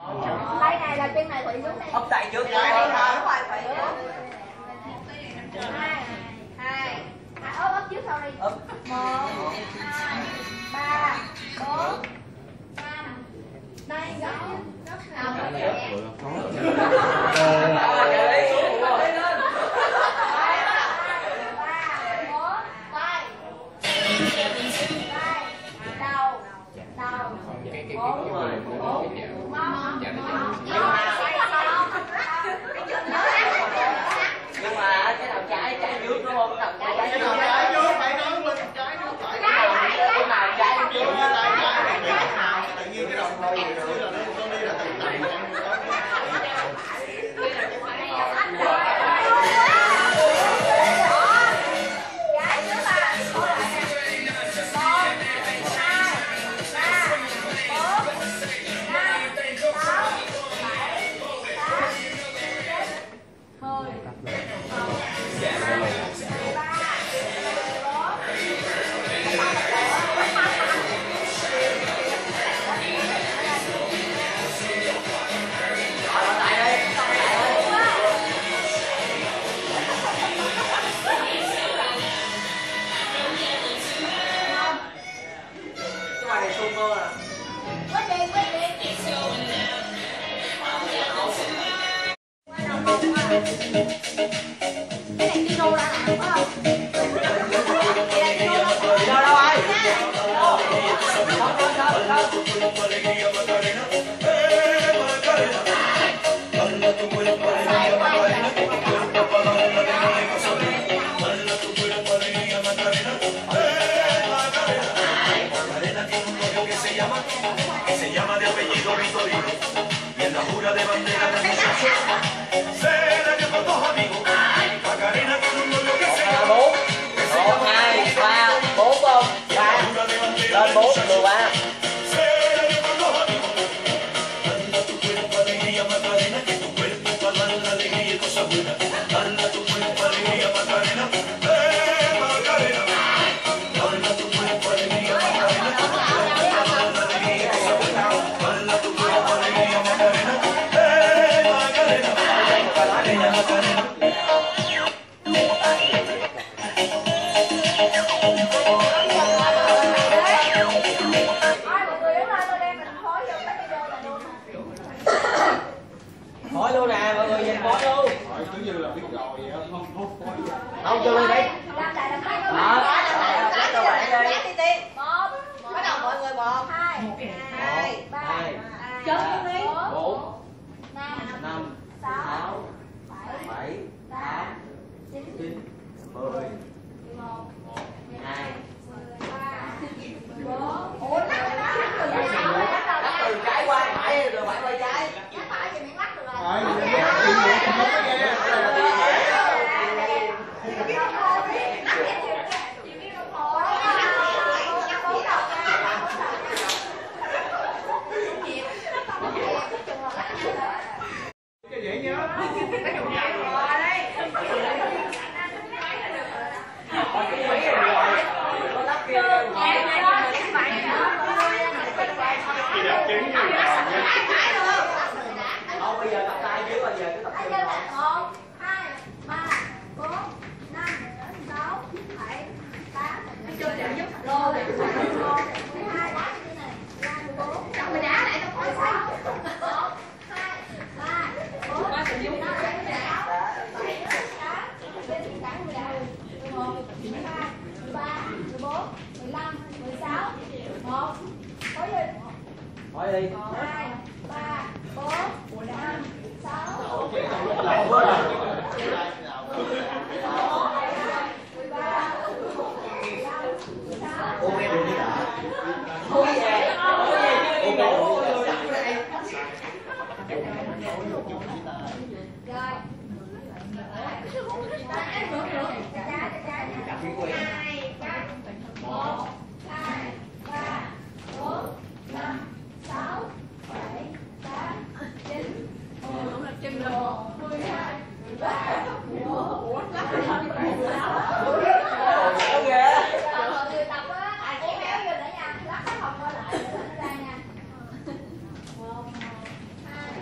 Tay này là chân này Thủy xuống đây. Ốc tay trước. Hai. Ốp trước sau đi. 1, 2, 3, 4, 5. Đây, gấp.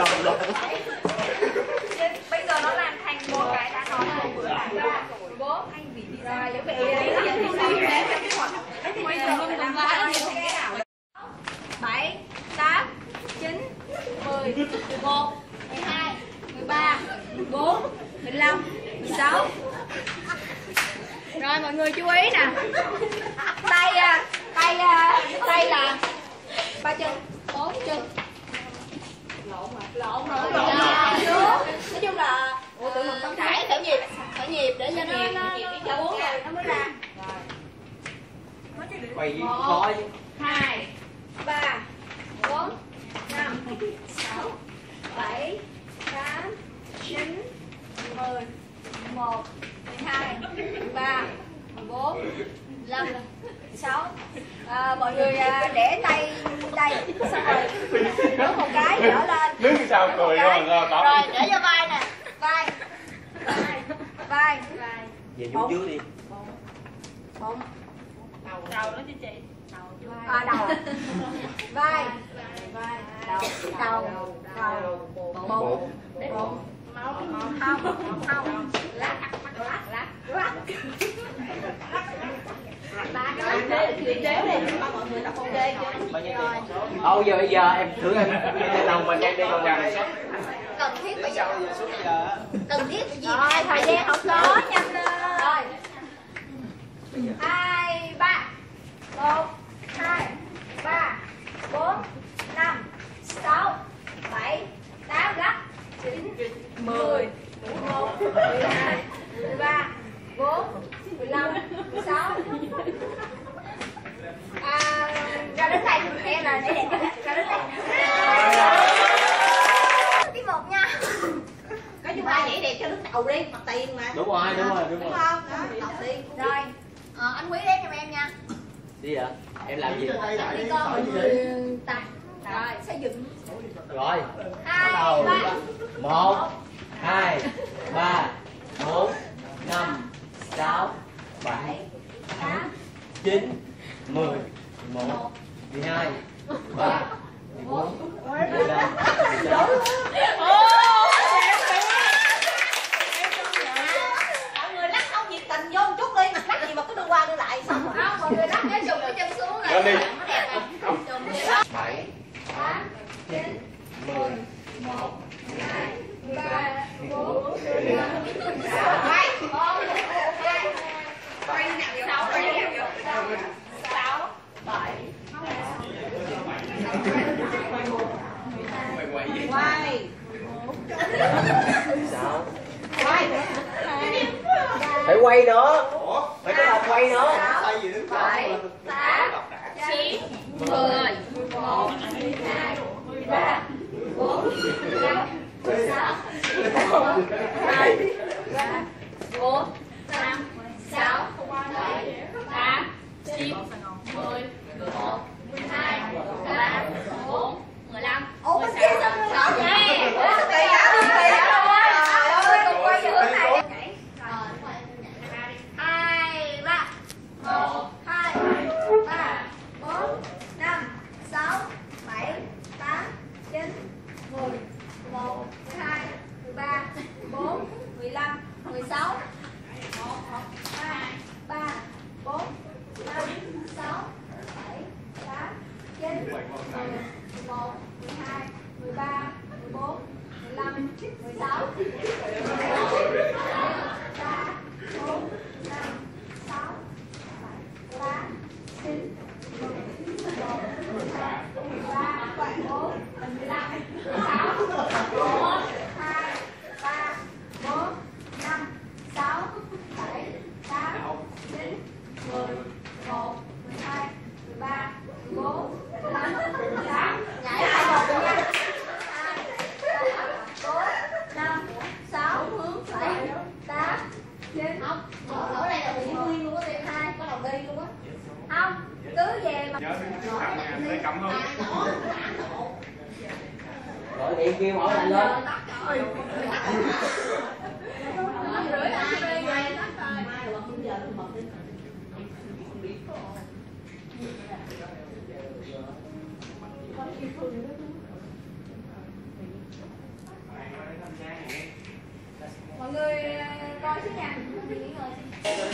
Bây giờ nó làm thành một cái đã nói rồi bữa là 3, 4 anh bị rồi giống vậy bây giờ mình làm lại cái nào 7, 8, 9, 10, 11, 12, 13, 14, 15, 16. Rồi mọi người chú ý nè. Tay là 3 chân, 4 chân. Lộn rồi. Nói chung là tự mình không phải thở nhịp để cho nó 4 rồi nó mới ra. Quay khó chứ. 2, 3, 4, 5, 6, 7, 8, 9, 10, 11, 12, 13, 14, 15, 16. Mọi người để tay đây xong rồi đứng một cái dở lên. Đứng sao cười rồi Rồi để cho vai nè, vai. Về xuống dưới đi. Bụng. Đầu nó chứ chị. Đầu. Vai. Đầu. Bụng. Không. Lắc. Giờ em thử em lòng mình em đi con gà. Cần thiết bây giờ. Cần thiết gì? Rồi thời gian không có nhanh lên. Rồi. 2, 3. 1, 2, 3, 4, 5, 6, 7, 8 gấp 9, 10, 11, 12, 13, 14, 15, 16. Ra đến đây em là để ra đến đây. Cái 1 nha. Cái thứ ba nhảy đẹp cho đứng đầu đi, mặt tiền mà. Đúng rồi. Đúng không? Đó, đầu đi. Rồi. Anh Quý đếm giùm em nha. Đi hả? Em làm gì? Đi con tập. Rồi, xây dựng. Rồi. 2, 3. 1, 2, 3, 4, 5, 6, 7, 8, 9, 10, 11, 12, 13, 14, 15, 16. Mọi người lắc không nhiệt tình vô một chút đi, lắc gì mà cứ đưa qua đưa lại xong rồi. Không, mọi người lắc nhớ trùng cái chân xuống này. Lên đi. Nó đẹp này. Trùng 7, 8, 9, 10, 11, 12, 13, 14, 15, 16. Quay. Quay nào vậy? 6, quay nào vậy? 6, 7, quay. Sao? Quay. Phải quay nữa. Phải có lòng quay nữa. 7, 8, 9, 10, 11, 12, 13, 14, 15, 16, 17, 2, 3, 4, 5, 6, 7, 8, 9, 10, 11, 12, 13, 14, 15, 16, 17. Gọi điện kêu hỏi lại lên.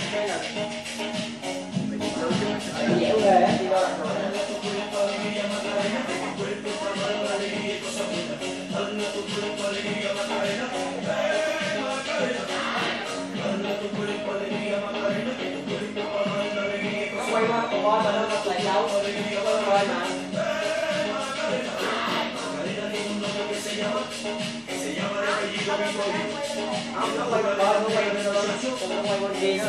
dẻo ghê á, đi đâu là quay qua con coi mà nó lại đâu coi mà không nó quay con coi nó quay nó quay con gì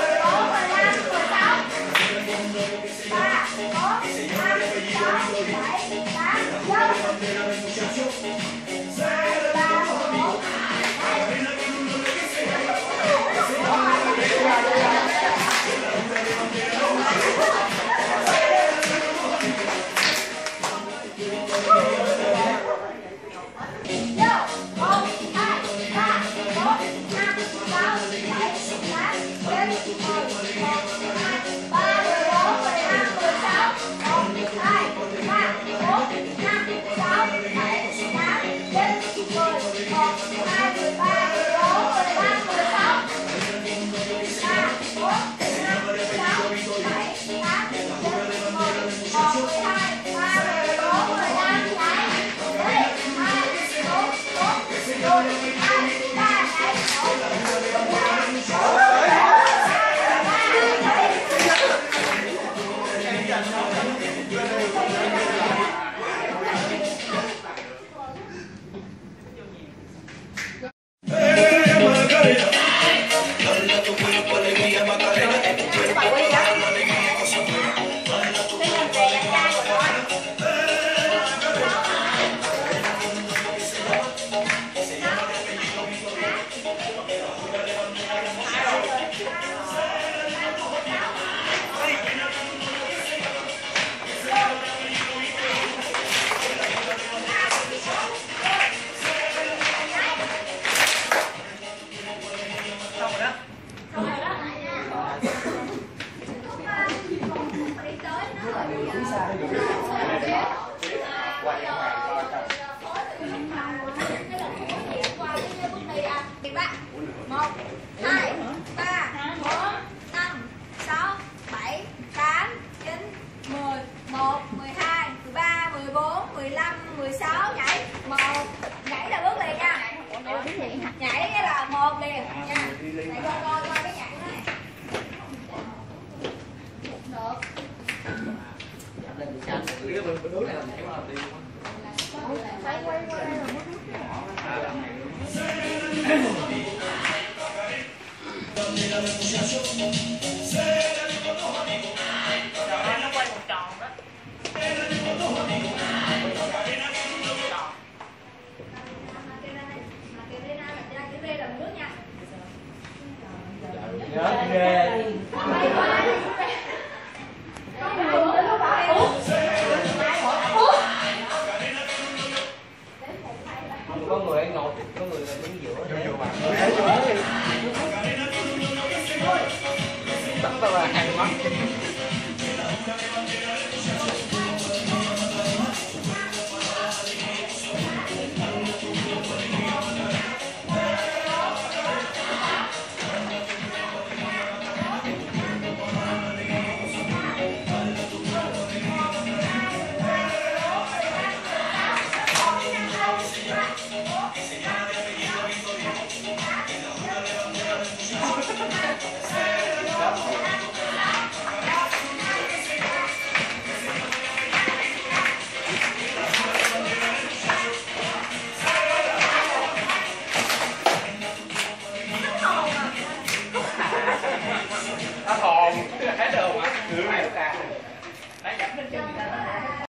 Hãy subscribe cho kênh Ghiền Mì Gõ để không bỏ lỡ Có người ngồi, có người đứng giữa. Bắt vào là hàng mắt.